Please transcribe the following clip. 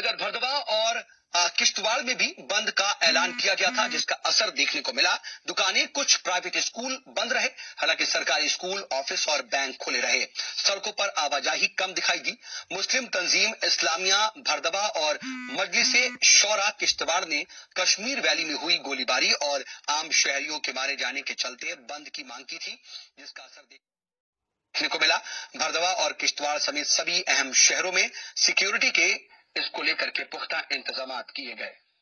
नगर भरदवा और किश्तवाड़ में भी बंद का ऐलान किया गया था, जिसका असर देखने को मिला। दुकानें, कुछ प्राइवेट स्कूल बंद रहे, हालांकि सरकारी स्कूल, ऑफिस और बैंक खुले रहे। सड़कों पर आवाजाही कम दिखाई दी। मुस्लिम तंजीम इस्लामिया भरदवा और मजलिसे शौरा किश्तवाड़ ने कश्मीर वैली में हुई गोलीबारी और आम शहरियों के मारे जाने के चलते बंद की मांग की थी, जिसका असर देखने को मिला। भरदवा और किश्तवाड़ समेत सभी अहम शहरों में सिक्योरिटी के इसको लेकर के पुख्ता इंतजाम किए गए।